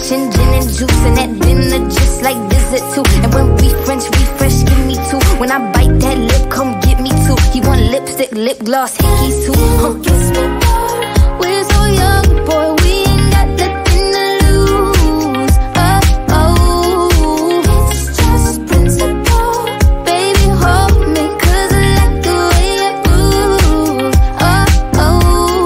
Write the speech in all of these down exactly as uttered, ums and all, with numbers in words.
watching gin and juice, and that dinner just like visit too. And when we French refresh, give me two. When I bite that lip, come get me two. He want lipstick, lip gloss, hickeys too. Huh. Kiss me more. We're so young, boy, we ain't got nothing to lose. Oh, oh, it's just principle. Baby, hold me, cause I like the way it moves. Oh, oh.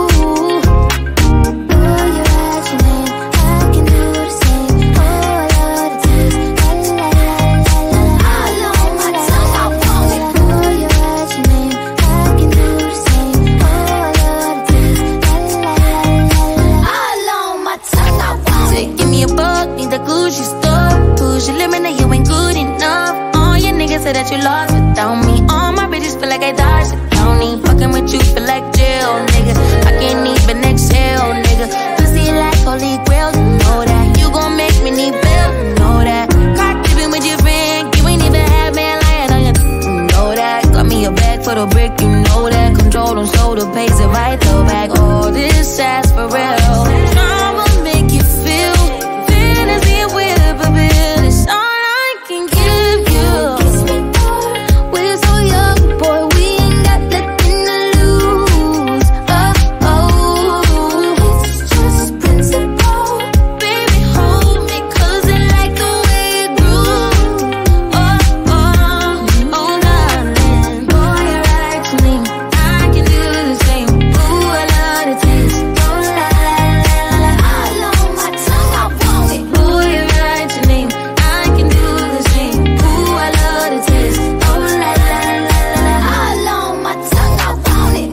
Oh, you write your name, I can do the same. Oh, I love the taste. La la la la la. All on my tongue, I want it. Oh, you write your name, I can do the same. Oh, I love the taste. La la la la la. All on my tongue, I want it. Give me a buck, need the Gucci store. Push your limit, now you ain't good enough. All your niggas say that you lost without me. All my bitches feel like I dodged the county. Fucking with you feel like jail, nigga. I can't even exhale, nigga. Pussy like holy grail, you know that. You gon' make me need bail, you know that. Caught dipping with your friend, you ain't even have man lying on you, you know that. Got me a bag for the brick, you know that. Control them, so the pays it right, throw back all this ass for real. I'ma make you feel fantasy with a bill. It's all I can give you. Kiss me more. We're so young, boy, we ain't got nothing to lose. Oh, oh, it's just principle. Baby, hold me, cause I like the way it grooves. Oh, oh, oh, darling. Boy, you're right to me, I can do the same. Ooh, I love the taste. Oh, la, la, la, la. All on my tongue, I want it. Boy, you're right to me, I can do the same. Ooh, I love the taste. Oh, la, la, la, la, la. All on my tongue, I want it.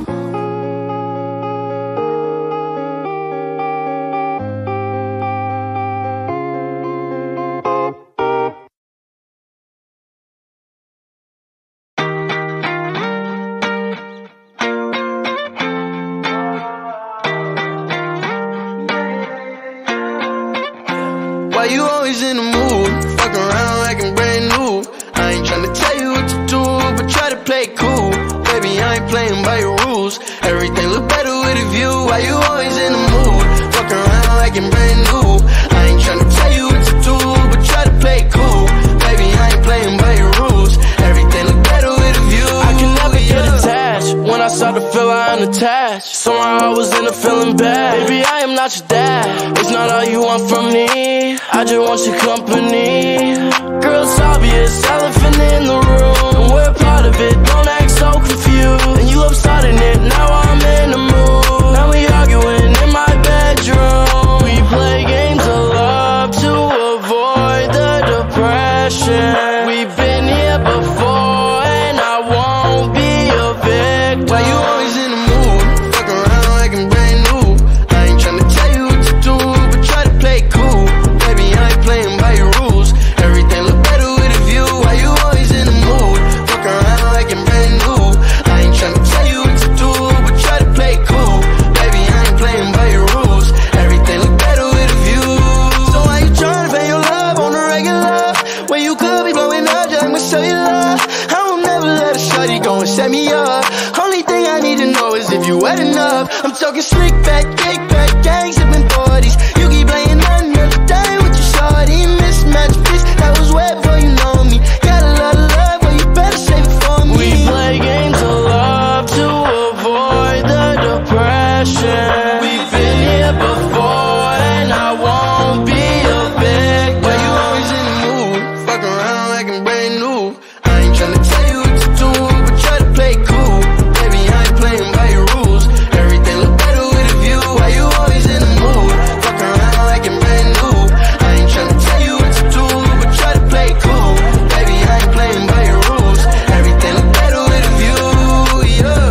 Why you always in the mood? Fuck around like I'm brand new. I ain't tryna tell you what to do, but try to play it cool. Baby, I ain't playing by your rules. Everything look better with a view. Why you always in the mood? Fuck around like I'm brand new. I ain't tryna tell you what to do, but try to play it cool. Baby, I ain't playing by your rules. Everything look better with a view. I can never get attached. When I start to feel I unattached, somehow I was in a feeling bad. Baby, I am not your dad. It's not all you want from me. I just want your company. Girl, it's obvious, elephant in the room, and we're part of it. Don't act so confused. And you love starting it, now I'm in the mood. Now we arguing in my bedroom. We play games of love to avoid the depression. We've been here before, and I won't be a victim. Why you always in the mood? Fuck around like I'm brand new. I ain't tryna tell you what to do, but try to play it cool. Baby, I ain't playing by your rules. Everything look better with a view. Why you always in the mood? Fuck around like I'm brand new. I ain't tryna tell you what to do, but try to play it cool. Baby, I ain't playing by your rules. Everything look better with a view. So why you tryna pay your love on the regular, when you could be blowing up just with cellular? I will never let a shawty go and set me up. Only thing I need to know is if you wet enough. I'm talking slick back, kick back, gang sipping forties. You keep playing another day with your shawty. Mismatch bitch, that was wet before you know me. Got a lot of love, but you better save it for me. We play games of love to avoid the depression. We've been here before, and I won't be a victim. Why you always in the mood? Fuck around like I'm brand new. I ain't tryna tell you what to do, but try to play it cool. Baby, I ain't playing by your rules. Everything look better with a view. Why you always in the mood? Fuck around like I'm brand new. I ain't tryna tell you what to do, but try to play it cool. Baby, I ain't playing by your rules. Everything look better with a view, yeah.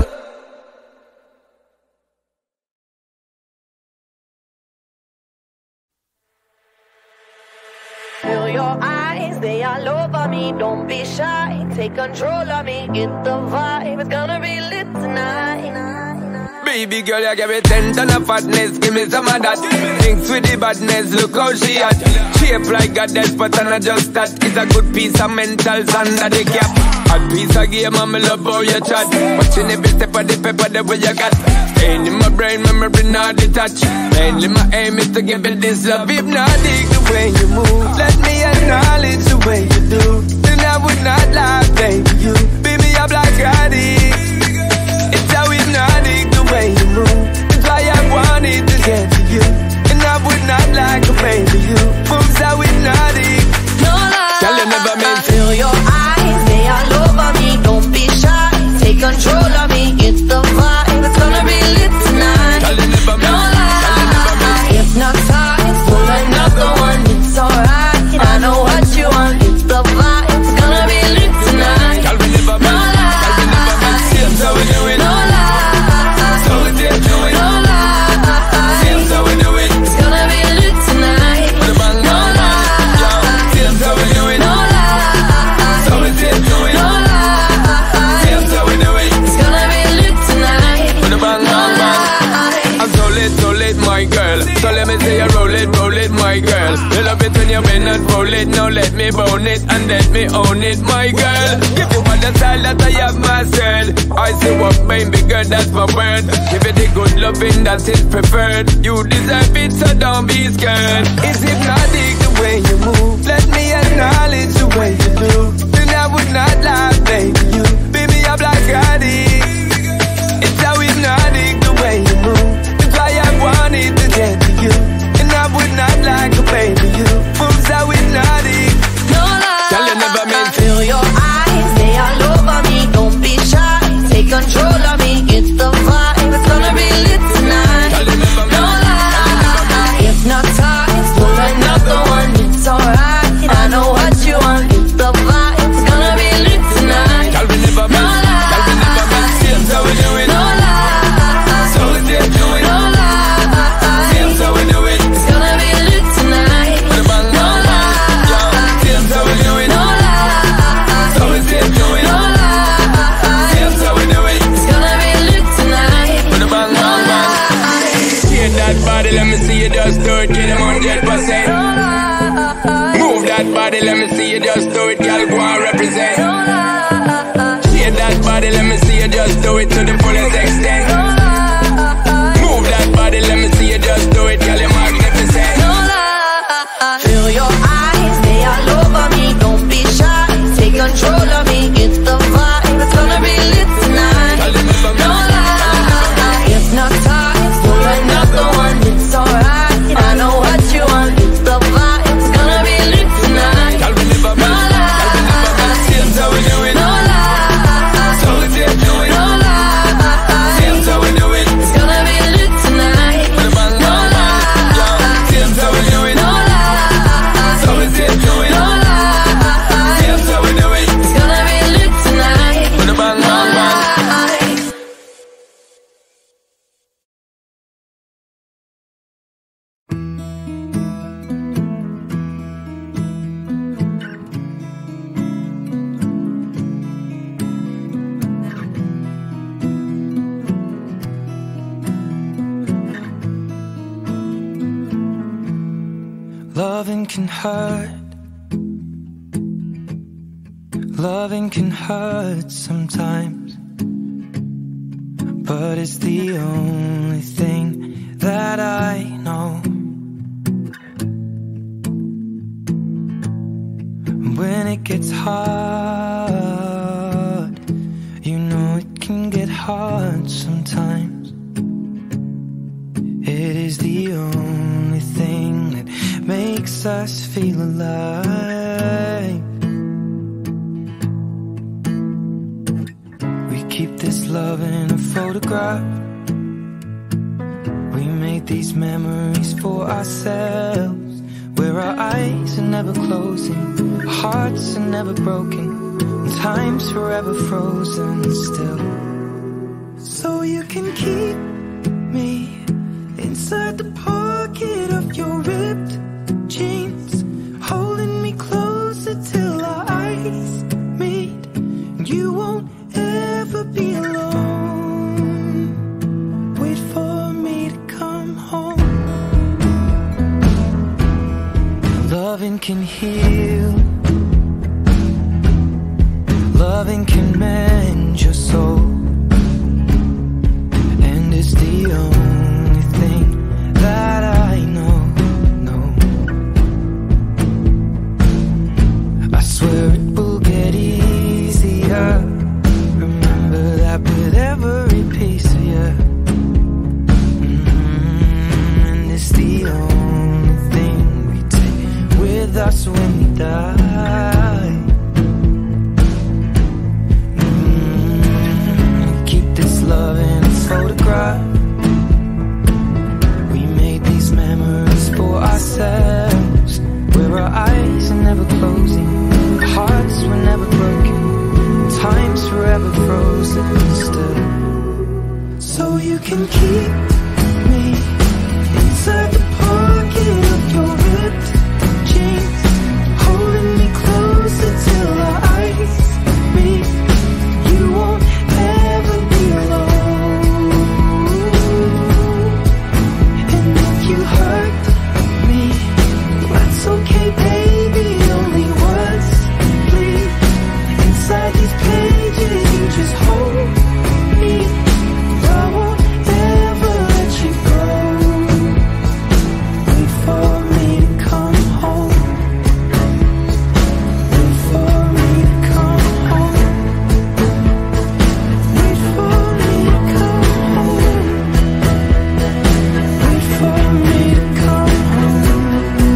Feel your eyes, they all over me. Don't be shy, take control of me. Get the vibe, it's gonna be lit tonight. Baby girl, you give me ten ton of fatness, give me some of that. Thinks with the badness, look how she at. Shape like a death, but I'm not just that. It's a good piece of mentals under the cap. A piece of game, I'm love how you chat. Watching every step of the paper, the way you got. Staying in my brain, memory not detached. Mainly my aim is to give it this love. If not dig the way you move, let me acknowledge the way you do. Then I would not lie, baby, you beat me up like I did. It's how hypnotic the way you move. It's why I wanted to get to you. And I would not like to baby you. Moves how hypnotic. No lie, Tell you never meant to. feel your eyes, they all over me. Don't be shy, take control of me. It's the vibe, it's gonna be lit tonight. Tell you never meant. No lie, hypnotized, pull another one. It's alright, I know what you want. It's the vibe, it's gonna be lit tonight. Tell me never meant. No lie, Tell me never meant. See how we do it. no lie, So we did do it. no lie. See how we do it. It's gonna be lit tonight. With a bang, No bang, bang. lie, See how we do it. no lie, So we did do it. no lie. See how we do it. It's gonna be lit tonight. With a bang, bang, bang. I'm so lit, so lit, my girl. So let me say you roll it, roll it, my girl. You love it when you bend and roll it. Now let me bone it and let me own it, my girl. Give you all the style that I have myself. I say what, baby girl, that's my word. Give it the good loving that is preferred. You deserve it, so don't be scared. It's hypnotic the way you move. Let me acknowledge the way you do. Then I would not lie, baby. You beat me up like I did. It's how hypnotic the way you move. It's why I wanted to get to you. And I would not like a baby you. Moves how hypnotic. No lie, Tell you never meant to. feel your eyes, they all over me. Don't be shy, take control of me. It's the vibe, it's gonna be lit tonight. Tell you never No meant. lie, hypnotized, pull another one. It's alright, I know what you want. It's the vibe, it's gonna be lit tonight. Tell me never No meant. lie, Tell me never meant. See how we do it. no lie, So we did do it. no lie. See how we do it. It's gonna be lit tonight. With a bang, No bang, bang. lie, See how we do it. no lie. So we did do it. No lie, See how we do it. it's gonna be lit tonight. With a bang, No bang, bang. lie, Shake that body, let me see you just do it. Get them one hundred percent. no lie, Move that body, let me see you just do it. Girl, go and represent. no lie, Shake that body, let me see you just do it to the fullest extent. no lie, Move that body, let me see you just do it. Girl, you're magnificent. no lie. Feel your eyes, they all over me. Don't be shy, take control of me. It's the vibe, it's gonna be lit tonight. Tell them never No meant. lie, hypnotized, pull another one. It's alright, I know what you want. It's the vibe, it's gonna be lit tonight. Tell me never No meant. Tell me never meant. lie, See how we do it. no lie, So we did do it. no lie. See how we do it. It's gonna be lit tonight. With a bang, No bang, bang. lie, See how we do it. no lie, So we did do it. no lie. See how we do it. It's gonna be lit tonight. With a bang, No bang, bang. lie. Loving can hurt. Loving can hurt sometimes, but it's the only thing that I know. When it gets hard, you know it can get hard sometimes. It is the only thing that makes us feel alive. We keep this love in a photograph. We made these memories for ourselves, where our eyes are never closing, our hearts are never broken, and time's forever frozen still. So you can keep me inside the pocket of your ripped jeans, holding me closer till our eyes meet. You won't ever be alone Loving can heal. Loving can mend your soul. And it's the only thing that I know, know. I swear it will get easier. Remember that with every piece of you. Mm-hmm. And it's the only thing we take with us when we die. Mm-hmm. Keep this love in a photograph. We made these memories for ourselves, where our eyes are never closing, hearts were never broken, time's forever frozen still. So you can keep me inside the pocket of your ripped jeans, holding me closer till our eyes meet. You won't ever be alone. And if you hurt me, that's okay, baby. Only words bleed inside these pages. You just hold me. I won't ever let you go. Wait for me to come home. Wait for me to come home. Wait for me to come home. Wait for me to come home.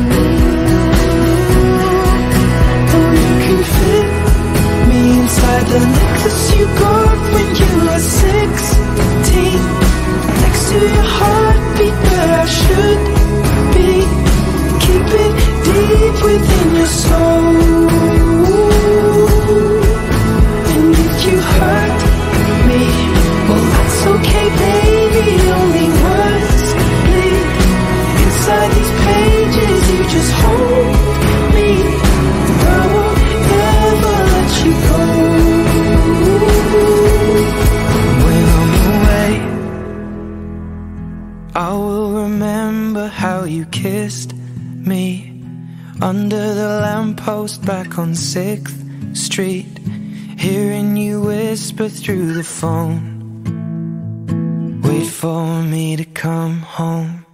Oh, you can fit me inside the necklace you got when you were sixteen, next to your heartbeat where I should be. Keep it deep within your soul. And if you hurt me, well that's okay, baby. Only words bleed inside these pages. You just hold me. I won't ever let you go. When I'm away, I will remember how you kissed me under the lamppost back on sixth street, hearing you whisper through the phone. Wait for me to come home.